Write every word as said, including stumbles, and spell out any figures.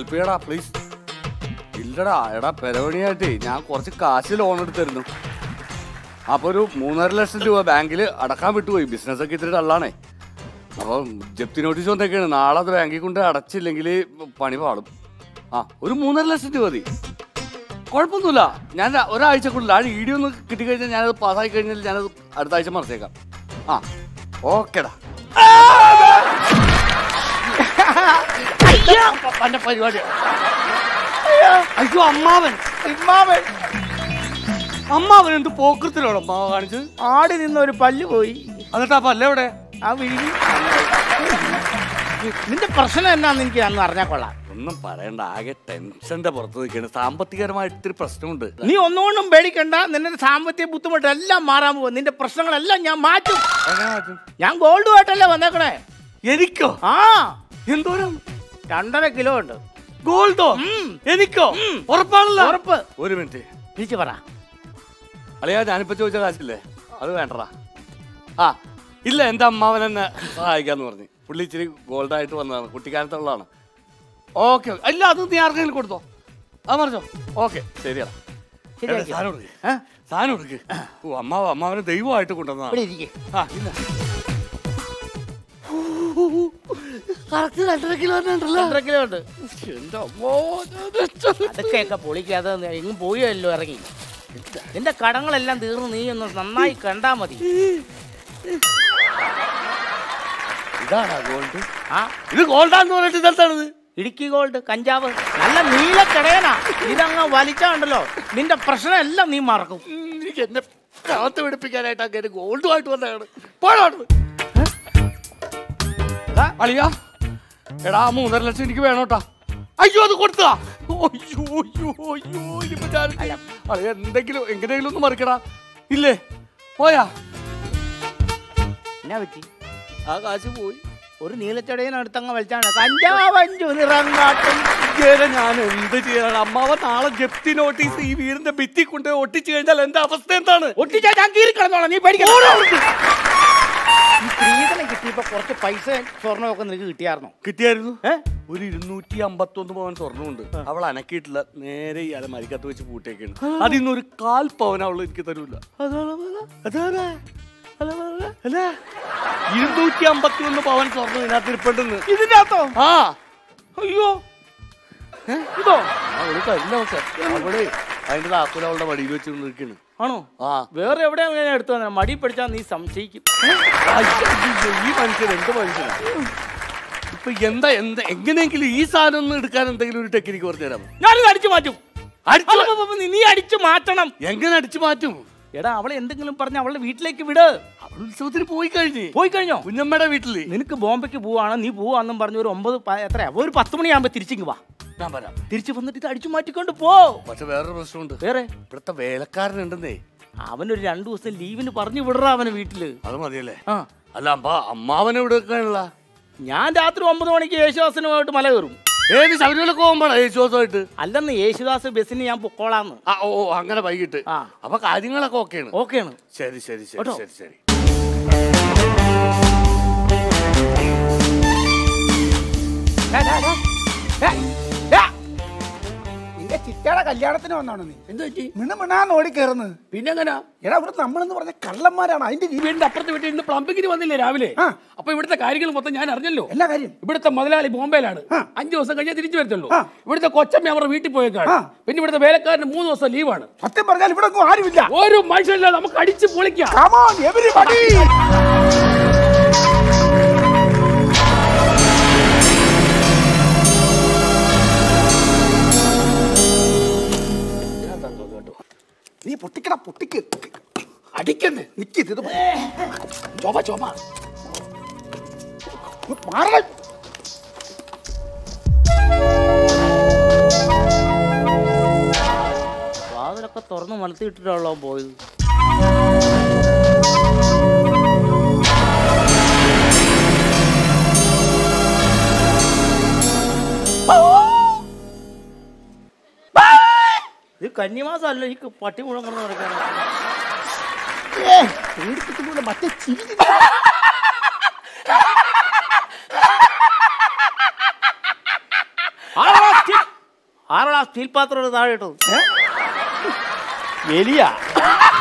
Help ചെയ്യടാ please. ഇല്ലടാ എടാ പെരവണിയായിട്ടേ ഞാൻ കുറച്ച് കാശ് ലോൺ എടുത്തിരുന്നു. അപ്പോൾ ഒരു മൂന്നര ലക്ഷം രൂപ ബാങ്കിൽ അടക്കാൻ വിട്ടുപോയി. ബിസിനസ്സൊക്കെ ഇത്തിരി ഡള്ളാണേ. അപ്പോൾ ജപ്തി നോട്ടീസ് വന്നേക്കാണ്. നാളെ അത് ബാങ്കിൽ കൊണ്ട് അടച്ചില്ലെങ്കിൽ പണി പാടും. ആ ഒരു മൂന്നര ലക്ഷം രൂപ മതി. കുഴപ്പമൊന്നുമില്ല. ഞാൻ ഒരാഴ്ചക്കുള്ളിൽ ആ ഇ ഡി ഒന്ന് കിട്ടിക്കഴിഞ്ഞാൽ ഞാനത് പാസ്സായി കഴിഞ്ഞാൽ ഞാനത് അടുത്ത ആഴ്ച മറിച്ചേക്കാം. ആ ഓക്കേടാ. എന്റെ പരിപാടി. അയ്യോ അമ്മാവൻ ഇമ്മാവൻ അമ്മാവൻ എന്ത് പോക്കൃത്തിലാണോ അമ്മാവ കാണിച്ചത്? ആടി നിന്ന് ഒരു പല്ല് പോയി. എന്നിട്ട് ആ പല്ല് എവിടെ? ആ വീട്. നിന്റെ പ്രശ്നം എന്നാന്ന് എനിക്ക് അന്ന് അറിഞ്ഞാൽ കൊള്ളാം. ഒന്നും പറയണ്ട, ആകെ ടെൻഷന്റെ പുറത്ത് നിൽക്കുകയാണ്. സാമ്പത്തികപരമായിട്ട് ഇത്തിരി പ്രശ്നമുണ്ട്. നീ ഒന്നുകൊണ്ടും പേടിക്കണ്ട. നിന്റെ സാമ്പത്തിക ബുദ്ധിമുട്ട് എല്ലാം മാറാൻ പോകും. നിന്റെ പ്രശ്നങ്ങളെല്ലാം ഞാൻ മാറ്റും. ഞാൻ ഗോൾഡുമായിട്ടല്ലേ വന്നേക്കണേ. എനിക്കോ? ആ എന്തോരം? രണ്ടര കിലോ ഉണ്ട്. ഗോൾഡോ? എനിക്കോ? ഉറപ്പാണല്ലോ. ഉറപ്പ്. ഒരു മിനിറ്റ് തിരിച്ചു പറ. അളിയാ ഞാനിപ്പോ ചോദിച്ച കാശില്ലേ അത് വേണ്ടടാ. ആ ഇല്ല, എന്റെ അമ്മാവൻ എന്നെ സഹായിക്കാന്ന് പറഞ്ഞു. പുള്ളി ഇച്ചിരി ഗോൾഡായിട്ട് വന്നതാണ്, കുട്ടിക്കാലത്തുള്ളതാണ്. ഓക്കെ അല്ല അത് നീ ആർക്കെങ്കിലും കൊടുത്തോ? അത് പറഞ്ഞോ. ഓക്കെ ശരിയാ. സാധനം കൊടുക്ക്, സാധനം കൊടുക്ക്. ഓ അമ്മാവ അമ്മാവനെ ദൈവമായിട്ട് കൊണ്ടുവന്നതാണ്. ആ ഇല്ല രണ്ടര കിലോ രണ്ടര കിലോ ഉണ്ട്. എന്റെ അതൊക്കെയൊക്കെ പൊളിക്കാതെ എങ്ങും പോയല്ലോ ഇറങ്ങി. നിന്റെ കടങ്ങളെല്ലാം തീർന്ന് നീ ഒന്ന് നന്നായി കണ്ടാ മതി. ഇതാണോ ഗോൾഡ്? ആ ഇത് ഗോൾഡാന്ന് പറഞ്ഞിട്ട് ഇതെന്താണിത്? ഇടുക്കി ഗോൾഡ്, കഞ്ചാവ്, നല്ല നീലക്കടയനാ. ഇതങ്ങ് വലിച്ചാണ്ടല്ലോ നിന്റെ പ്രശ്നം എല്ലാം നീ മറക്കും. എനിക്ക് എന്നെ കാത്ത് പിടിപ്പിക്കാനായിട്ട് അങ്ങനെ ഗോൾഡുമായിട്ട് വന്നതാണ്. പോണോട്ട് അളിയാ. എടാ മൂന്നര ലക്ഷം എനിക്ക് വേണോട്ടാ. അയ്യോ അത് കൊടുത്താ. അയ്യോ അയ്യോ അയ്യോ ഇനിയിപ്പോ ഞാൻ അളിയ എന്തെങ്കിലും എങ്ങനെയെങ്കിലും ഒന്ന് മറിക്കടാ. ഇല്ലേ പോയാ? എന്നാ പറ്റി? ആ കാശ് പോയി. ഒരു നീലച്ചടയനടുത്തങ്ങ് വലിച്ചാണ്. കഞ്ചാവഞ്ചു നിറങ്ങാട്ടും. ഞാൻ എന്ത് ചെയ്യണം? അമ്മാവ നാളെ ജപ്തി നോട്ടീസ് ഈ വീടിന്റെ ഭിത്തി കൊണ്ട് ഒട്ടിച്ചു കഴിഞ്ഞാൽ എന്റെ അവസ്ഥ എന്താണ്? ഒട്ടിച്ചാൽ ഞാൻ കീറി കിടന്നോളാം. നീ പേടിക്കണം. ഈ സ്ത്രീധനം കിട്ടിയപ്പോ കുറച്ച് പൈസ സ്വർണ്ണമൊക്കെ നിനക്ക് കിട്ടിയായിരുന്നു? കിട്ടിയായിരുന്നു. ഒരു ഇരുന്നൂറ്റി അമ്പത്തി ഒന്ന് പവൻ സ്വർണ്ണമുണ്ട്. അവൾ അനക്കിയിട്ടില്ല. നേരെ ഈ അലമാരിക്കകത്ത് വെച്ച് പൂട്ടേക്കാണ്. അതിന്നൊരു കാൽ പവൻ അവൾ എനിക്ക് തരൂല. ഇരുന്നൂറ്റി അമ്പത്തി ഒന്ന് പവൻ സ്വർണ്ണം ഇതിനകത്ത് ഇരിപ്പുണ്ടെന്ന്. ഇതിനകത്തോ? ആ അയ്യോ ഇതോ? അവള് തരില്ല. പക്ഷെ അവള് അതിന്റെ താക്കോൽ അവളുടെ വടിയിൽ വെച്ചിരിക്കുന്നു. ആണോ? ആ വേറെ എവിടെയാണ് ഞാൻ എടുത്തു തന്നെ? മടി പിടിച്ചാൽ നീ സംശയിക്കും. ഈ മനുഷ്യൻ എന്ത് മനുഷ്യനാണ്? ഇപ്പൊ എന്താ എന്താ എങ്ങനെയെങ്കിലും ഈ സാധനം ഒന്ന് എടുക്കാൻ എന്തെങ്കിലും ഒരു ടെക്നിക്ക് പറഞ്ഞു തരാമോ? ഞാനിത് അടിച്ചു മാറ്റും. അടിച്ചു നീ അടിച്ചു മാറ്റണം. എങ്ങനെ അടിച്ചു മാറ്റും? എടാ അവളെ എന്തെങ്കിലും പറഞ്ഞ അവളുടെ വീട്ടിലേക്ക് വിട്. അവൾ ഉത്സവത്തിന് പോയി കഴിഞ്ഞു. പോയി കഴിഞ്ഞോ? കുഞ്ഞമ്മയുടെ വീട്ടില്. നിനക്ക് ബോംബെക്ക് പോവാണ്, നീ പോവാന്നും പറഞ്ഞ ഒരു ഒമ്പത് എത്രയാ ഒരു പത്ത് മണിയാകുമ്പോ തിരിച്ചിങ്ങ് വാ. ഞാൻ പറയാം. തിരിച്ചു വന്നിട്ട് ഇത് അടിച്ചു മാറ്റിക്കൊണ്ട് പോ. പക്ഷെ വേറൊരു പ്രശ്നമുണ്ട്. വേറെ? ഇവിടുത്തെ വേലക്കാരനുണ്ടെന്നേ. അവനൊരു രണ്ടു ദിവസം ലീവിന് പറഞ്ഞു വിടറാ അവന് വീട്ടില്. അത് മതിയല്ലേ? ആ അല്ല അമ്മ അമ്മാവനെ ഇവിടെ വെക്കാനുള്ള. ഞാൻ രാത്രി ഒമ്പത് മണിക്ക് യേശുദാസിനുമായിട്ട് മല കയറും. ഏത് ശബരിമലക്ക് പോകുമ്പോഴാ യേശുദാസുമായിട്ട്? അല്ലെന്ന് യേശുദാസ് ബസ്സിന് ഞാൻ പൊക്കോളാന്ന്. ആ ഓ അങ്ങനെ വൈകിട്ട്. ആ അപ്പൊ കാര്യങ്ങളൊക്കെ ഓക്കെയാണ്. ഓക്കെയാണ്. ശരി ശരി ശരി ശരി ശരി. നിന്റെ ചിറ്റയുടെ കല്യാണത്തിന് വന്നാണ് നീ. എന്താ പറ്റി? മിണമിണാന്ന് ഓടി കയറുന്നത്. പിന്നെ എങ്ങനാ? എടാ ഇവിടെ നമ്മളെന്ന് പറഞ്ഞ കള്ളന്മാരാണ്. അതിന്റെ വീടിന്റെ അപ്പുറത്ത് വീട്ടിൽ ഇന്ന് പ്ലംബിങ്ങിന് വന്നില്ലേ രാവിലെ? അപ്പൊ ഇവിടുത്തെ കാര്യങ്ങൾ മൊത്തം ഞാൻ അറിഞ്ഞല്ലോ. എല്ലാ കാര്യം. ഇവിടുത്തെ മുതലാളി ബോംബെയിലാണ്. അഞ്ചു ദിവസം കഴിഞ്ഞാൽ തിരിച്ചു വരത്തുള്ളൂ. ഇവിടുത്തെ കൊച്ചമ്മ അവരുടെ വീട്ടിൽ പോയേക്കാണ്. പിന്നെ ഇവിടുത്തെ വേലക്കാരന് മൂന്ന് ദിവസം ലീവാണ്. സത്യം പറഞ്ഞാൽ ഇവിടെ ഒന്നും ആരുമില്ല. ഒരു മനുഷ്യനില്ല. നമുക്ക് അടിച്ച് പൊളിക്കാം. നീ പൊട്ടിക്കടാ പൊട്ടിക്ക്. അടിക്കണ്ടേ? നിക്ക് ഇത് ചുമ ചുമ മാറ. വാതിലൊക്കെ തുറന്ന് മലത്തിയിട്ടിട്ടുള്ളോ പോയത്. ഇത് കന്നിമാസം അല്ല, ഈ പട്ടി മുഴങ്ങ നടക്കാനാണ്. മറ്റേ ചിരി ആ ആരോടാ സ്റ്റീൽ പാത്രം താഴെ ഇട്ടത്? എലിയാ